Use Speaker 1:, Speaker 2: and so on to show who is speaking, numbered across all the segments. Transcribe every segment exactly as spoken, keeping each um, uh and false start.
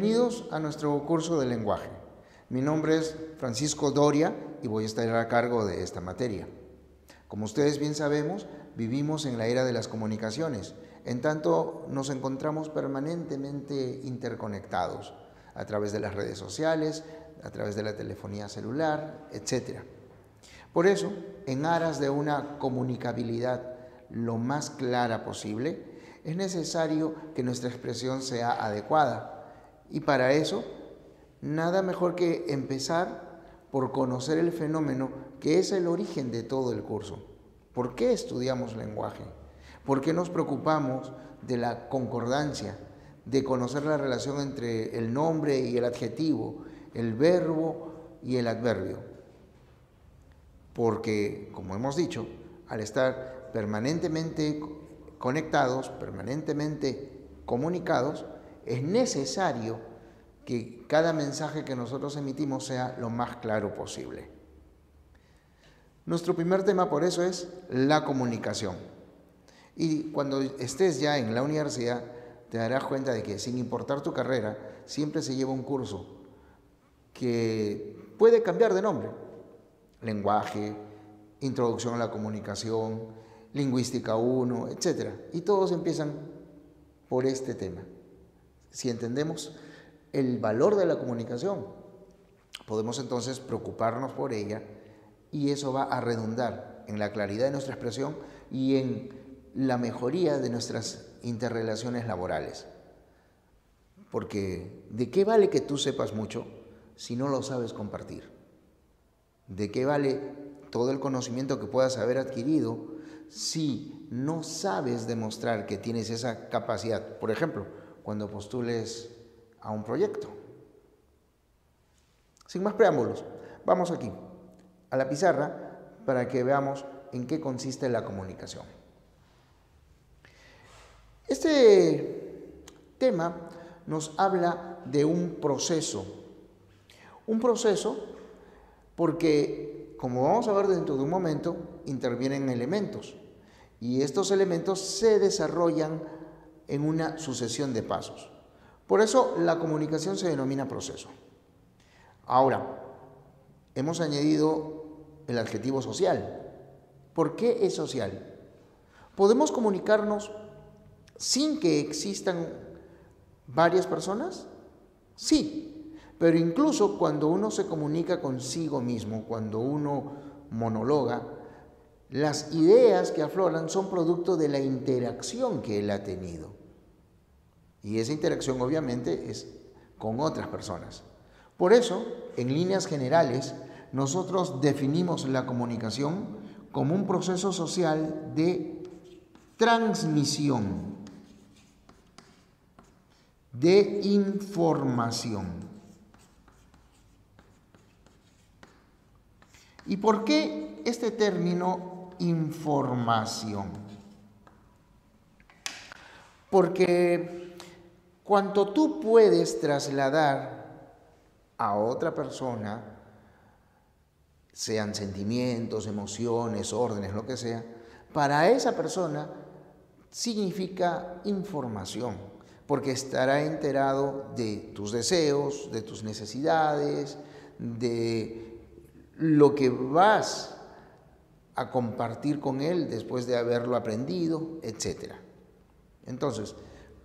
Speaker 1: Bienvenidos a nuestro curso de lenguaje. Mi nombre es Francisco Doria y voy a estar a cargo de esta materia. Como ustedes bien sabemos, vivimos en la era de las comunicaciones, en tanto nos encontramos permanentemente interconectados a través de las redes sociales, a través de la telefonía celular, etcétera. Por eso, en aras de una comunicabilidad lo más clara posible, es necesario que nuestra expresión sea adecuada. Y para eso, nada mejor que empezar por conocer el fenómeno que es el origen de todo el curso. ¿Por qué estudiamos lenguaje? ¿Por qué nos preocupamos de la concordancia, de conocer la relación entre el nombre y el adjetivo, el verbo y el adverbio? Porque, como hemos dicho, al estar permanentemente conectados, permanentemente comunicados, es necesario que cada mensaje que nosotros emitimos sea lo más claro posible. Nuestro primer tema por eso es la comunicación. Y cuando estés ya en la universidad, te darás cuenta de que sin importar tu carrera, siempre se lleva un curso que puede cambiar de nombre. Lenguaje, introducción a la comunicación, lingüística uno, etcétera. Y todos empiezan por este tema. Si entendemos el valor de la comunicación, podemos entonces preocuparnos por ella y eso va a redundar en la claridad de nuestra expresión y en la mejoría de nuestras interrelaciones laborales. Porque ¿de qué vale que tú sepas mucho si no lo sabes compartir? ¿De qué vale todo el conocimiento que puedas haber adquirido si no sabes demostrar que tienes esa capacidad? Por ejemplo, cuando postules a un proyecto. Sin más preámbulos, vamos aquí, a la pizarra, para que veamos en qué consiste la comunicación. Este tema nos habla de un proceso. Un proceso porque, como vamos a ver dentro de un momento, intervienen elementos. Y estos elementos se desarrollan en una sucesión de pasos. Por eso la comunicación se denomina proceso. Ahora, hemos añadido el adjetivo social. ¿Por qué es social? ¿Podemos comunicarnos sin que existan varias personas? Sí, pero incluso cuando uno se comunica consigo mismo, cuando uno monologa, las ideas que afloran son producto de la interacción que él ha tenido. Y esa interacción obviamente es con otras personas. Por eso, en líneas generales, nosotros definimos la comunicación como un proceso social de transmisión de información. ¿Y por qué este término información? Porque cuanto tú puedes trasladar a otra persona, sean sentimientos, emociones, órdenes, lo que sea, para esa persona significa información, porque estará enterado de tus deseos, de tus necesidades, de lo que vas a compartir con él después de haberlo aprendido, etcétera. Entonces,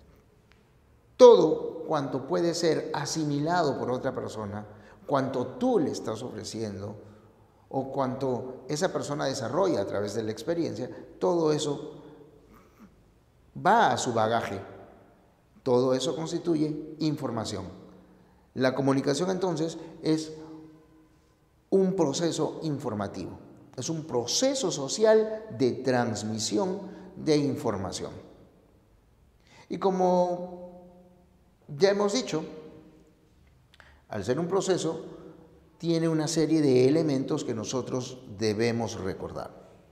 Speaker 1: todo cuanto puede ser asimilado por otra persona, cuanto tú le estás ofreciendo o cuanto esa persona desarrolla a través de la experiencia, todo eso va a su bagaje. Todo eso constituye información. La comunicación entonces es un proceso informativo. Es un proceso social de transmisión de información. Y como ya hemos dicho, al ser un proceso, tiene una serie de elementos que nosotros debemos recordar.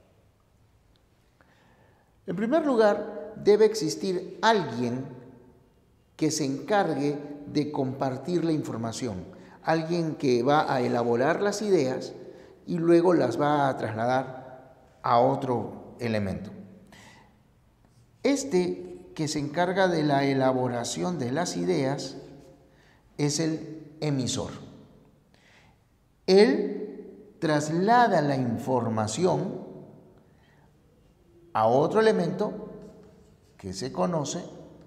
Speaker 1: En primer lugar, debe existir alguien que se encargue de compartir la información, alguien que va a elaborar las ideas y luego las va a trasladar a otro elemento. Este que se encarga de la elaboración de las ideas es el emisor. Él traslada la información a otro elemento que se conoce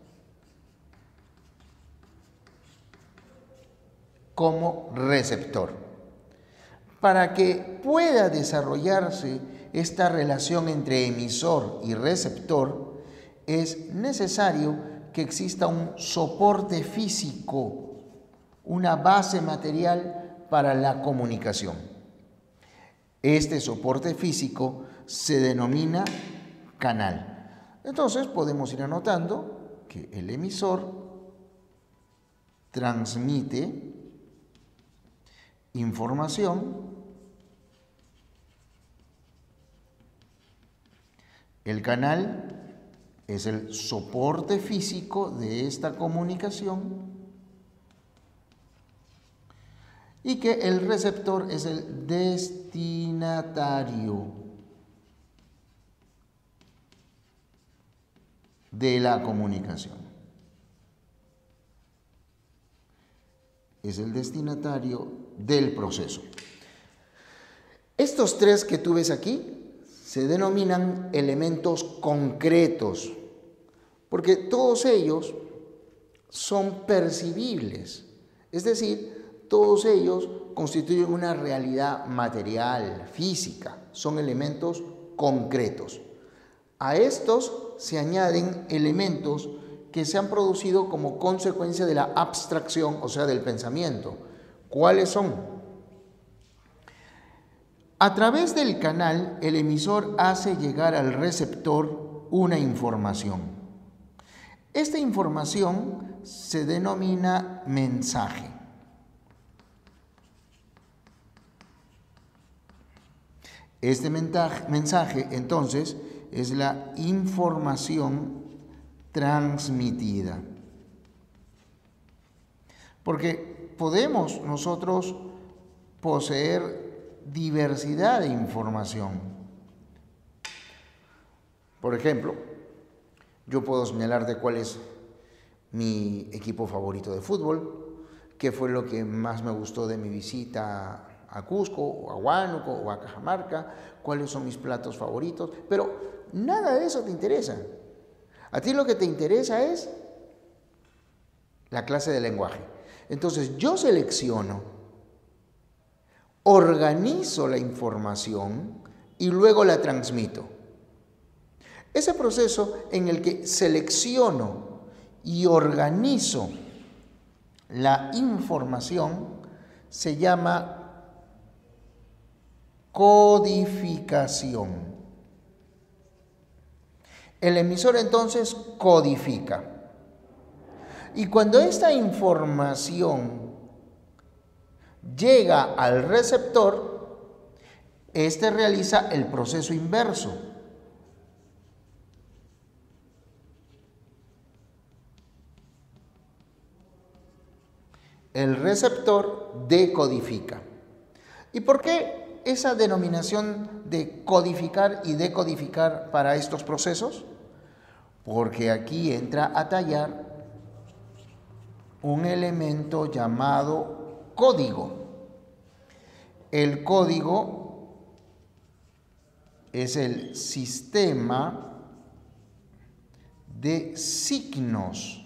Speaker 1: como receptor. Para que pueda desarrollarse esta relación entre emisor y receptor, es necesario que exista un soporte físico, una base material para la comunicación. Este soporte físico se denomina canal. Entonces podemos ir anotando que el emisor transmite información, el canal es el soporte físico de esta comunicación y que el receptor es el destinatario de la comunicación. Es el destinatario del proceso. Estos tres que tú ves aquí se denominan elementos concretos, porque todos ellos son percibibles, es decir, todos ellos constituyen una realidad material, física, son elementos concretos. A estos se añaden elementos que se han producido como consecuencia de la abstracción, o sea, del pensamiento. ¿Cuáles son? A través del canal, el emisor hace llegar al receptor una información. Esta información se denomina mensaje. Este mensaje, entonces, es la información transmitida. Porque podemos nosotros poseer diversidad de información. Por ejemplo, yo puedo señalar de cuál es mi equipo favorito de fútbol, qué fue lo que más me gustó de mi visita a Cusco, o a Huánuco, o a Cajamarca, cuáles son mis platos favoritos, pero nada de eso te interesa. A ti lo que te interesa es la clase de lenguaje. Entonces yo selecciono, organizo la información y luego la transmito. Ese proceso en el que selecciono y organizo la información se llama codificación. El emisor entonces codifica. Y cuando esta información llega al receptor, este realiza el proceso inverso. El receptor decodifica. ¿Y por qué esa denominación de codificar y decodificar para estos procesos? Porque aquí entra a tallar un elemento llamado código. El código es el sistema de signos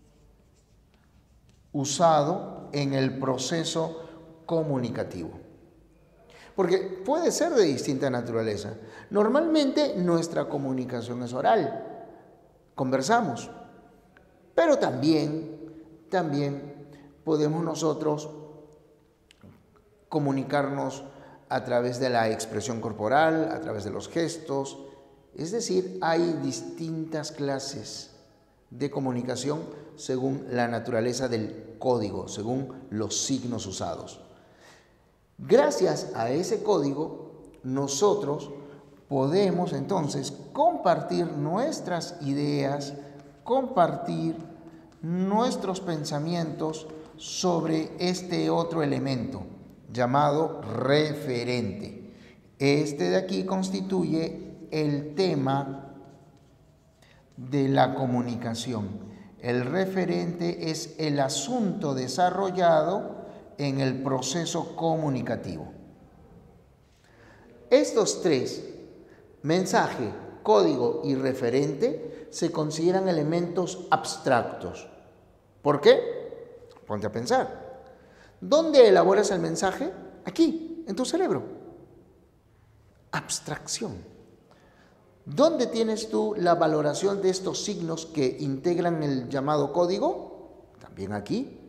Speaker 1: usado en el proceso comunicativo. Porque puede ser de distinta naturaleza. Normalmente nuestra comunicación es oral, conversamos, pero también, también podemos nosotros comunicarnos a través de la expresión corporal, a través de los gestos. Es decir, hay distintas clases de comunicación según la naturaleza del código, según los signos usados. Gracias a ese código, nosotros podemos entonces compartir nuestras ideas, compartir nuestros pensamientos sobre este otro elemento llamado referente. Este de aquí constituye el tema de la comunicación. El referente es el asunto desarrollado en el proceso comunicativo. Estos tres, mensaje, código y referente, se consideran elementos abstractos. ¿Por qué? Ponte a pensar. ¿Dónde elaboras el mensaje? Aquí, en tu cerebro. Abstracción. ¿Dónde tienes tú la valoración de estos signos que integran el llamado código? También aquí.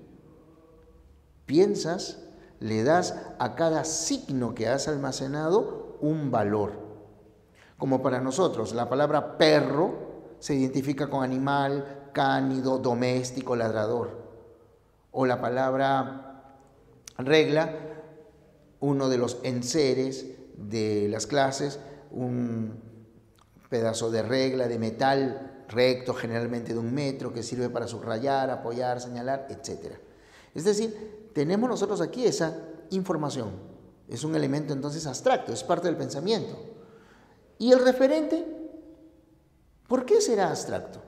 Speaker 1: Piensas, le das a cada signo que has almacenado un valor. Como para nosotros, la palabra perro se identifica con animal, cánido, doméstico, ladrador. O la palabra regla, uno de los enseres de las clases, un pedazo de regla de metal recto, generalmente de un metro, que sirve para subrayar, apoyar, señalar, etcétera. Es decir, tenemos nosotros aquí esa información. Es un elemento entonces abstracto, es parte del pensamiento. ¿Y el referente? ¿Por qué será abstracto?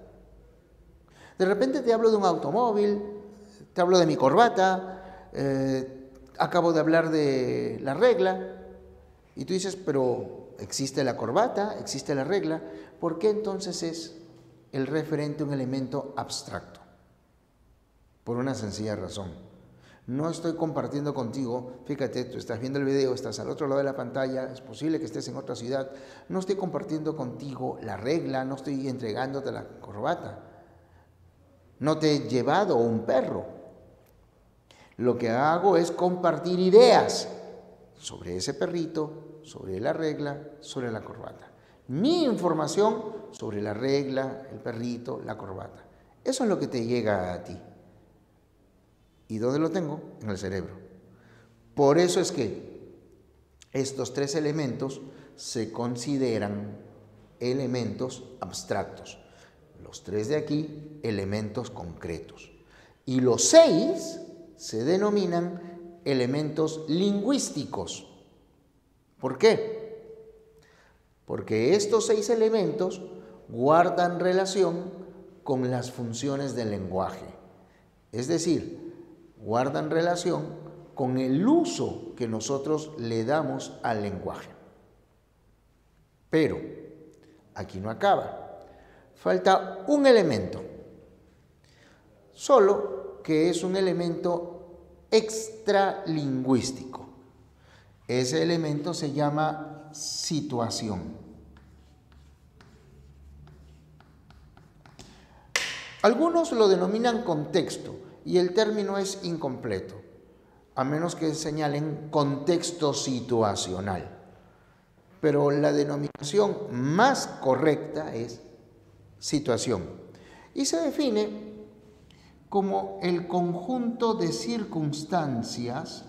Speaker 1: De repente te hablo de un automóvil, te hablo de mi corbata, eh, acabo de hablar de la regla, y tú dices, pero existe la corbata, existe la regla, ¿por qué entonces es el referente un elemento abstracto? Por una sencilla razón. No estoy compartiendo contigo, fíjate, tú estás viendo el video, estás al otro lado de la pantalla, es posible que estés en otra ciudad, no estoy compartiendo contigo la regla, no estoy entregándote la corbata, no te he llevado un perro. Lo que hago es compartir ideas sobre ese perrito, sobre la regla, sobre la corbata. Mi información sobre la regla, el perrito, la corbata. Eso es lo que te llega a ti. ¿Y dónde lo tengo? En el cerebro. Por eso es que estos tres elementos se consideran elementos abstractos. Los tres de aquí, elementos concretos. Y los seis se denominan elementos lingüísticos. ¿Por qué? Porque estos seis elementos guardan relación con las funciones del lenguaje. Es decir, guardan relación con el uso que nosotros le damos al lenguaje. Pero aquí no acaba. Falta un elemento, solo que es un elemento extralingüístico. Ese elemento se llama situación. Algunos lo denominan contexto y el término es incompleto, a menos que señalen contexto situacional. Pero la denominación más correcta es situación y se define como el conjunto de circunstancias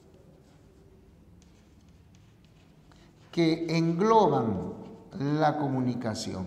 Speaker 1: que engloban la comunicación.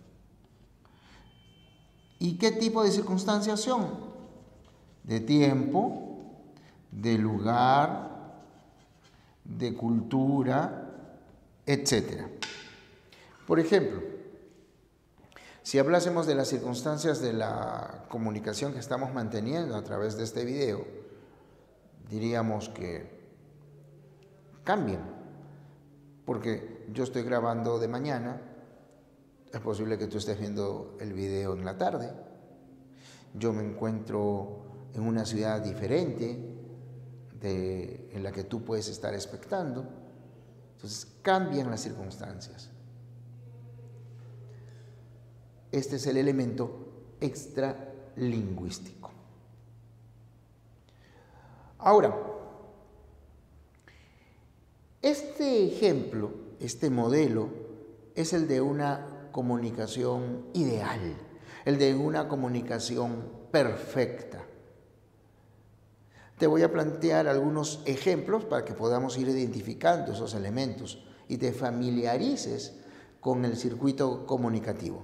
Speaker 1: ¿Y qué tipo de circunstancias son? De tiempo, de lugar, de cultura, etcétera. Por ejemplo, si hablásemos de las circunstancias de la comunicación que estamos manteniendo a través de este video, diríamos que cambian. Porque yo estoy grabando de mañana, es posible que tú estés viendo el video en la tarde. Yo me encuentro en una ciudad diferente de, en la que tú puedes estar expectando. Entonces cambian las circunstancias. Este es el elemento extralingüístico. Ahora, este ejemplo, este modelo, es el de una comunicación ideal, el de una comunicación perfecta. Te voy a plantear algunos ejemplos para que podamos ir identificando esos elementos y te familiarices con el circuito comunicativo.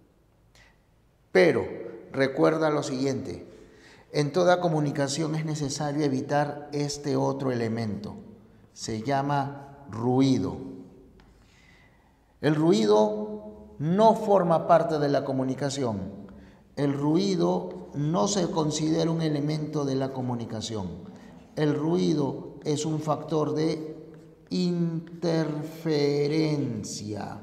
Speaker 1: Pero recuerda lo siguiente, en toda comunicación es necesario evitar este otro elemento. Se llama ruido. El ruido no forma parte de la comunicación. el ruido no se considera un elemento de la comunicación. El ruido es un factor de interferencia.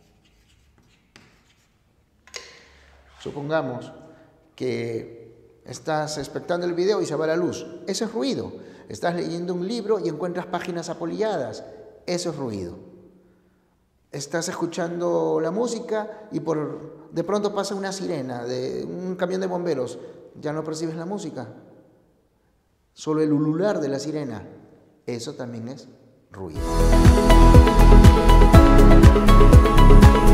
Speaker 1: Supongamos que estás espectando el video y se va la luz. Eso es ruido. Estás leyendo un libro y encuentras páginas apolilladas. Eso es ruido. Estás escuchando la música y por de pronto pasa una sirena de un camión de bomberos. Ya no percibes la música. Solo el ulular de la sirena. Eso también es ruido.